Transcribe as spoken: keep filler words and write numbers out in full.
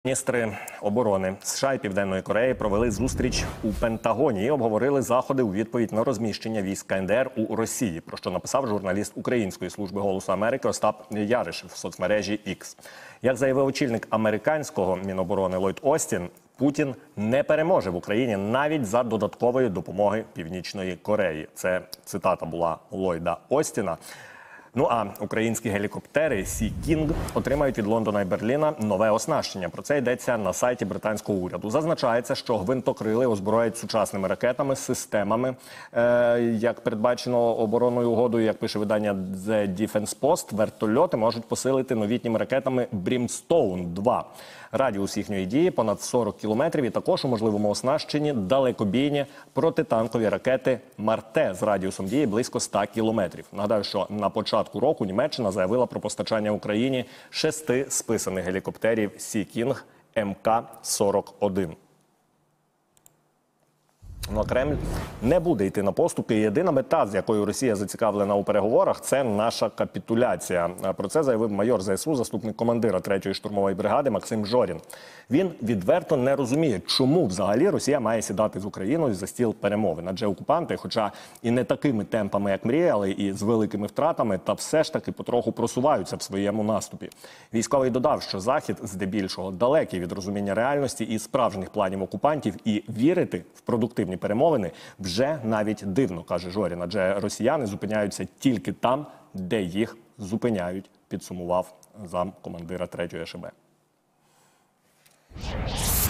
Міністри оборони США і Південної Кореї провели зустріч у Пентагоні і обговорили заходи у відповідь на розміщення військ ка ен де ер у Росії, про що написав журналіст Української служби «Голосу Америки» Остап Яришев в соцмережі Ікс. Як заявив очільник американського Міноборони Ллойд Остін, Путін не переможе в Україні навіть за додаткової допомоги Північної Кореї. Це цитата була Ллойда Остіна. Ну а українські гелікоптери Сі Кінг отримають від Лондона і Берліна нове оснащення. Про це йдеться на сайті британського уряду. Зазначається, що гвинтокрили озброять сучасними ракетами, системами, е, як передбачено оборонною угодою, як пише видання The Defense Post, вертольоти можуть посилити новітніми ракетами Brimstone два. Радіус їхньої дії понад сорок кілометрів і також у можливому оснащенні далекобійні протитанкові ракети «Марте» з радіусом дії близько ста кілометрів. Нагадаю, що на початку року Німеччина заявила про постачання Україні шести списаних гелікоптерів Сі Кінг ем ка сорок один. Ну, а Кремль не буде йти на поступки. Єдина мета, з якою Росія зацікавлена у переговорах, це наша капітуляція. Про це заявив майор зе ес у, заступник командира третьої штурмової бригади Максим Жорін. Він відверто не розуміє, чому взагалі Росія має сідати з Україною за стіл перемовин. Адже окупанти, хоча і не такими темпами, як мріяли, і з великими втратами, та все ж таки потроху просуваються в своєму наступі. Військовий додав, що Захід здебільшого далекий від розуміння реальності і справжніх планів окупантів, і вірити в продуктивні перемовини вже навіть дивно, каже Жорін, адже росіяни зупиняються тільки там, де їх зупиняють, підсумував замкомандира третьої еш бе.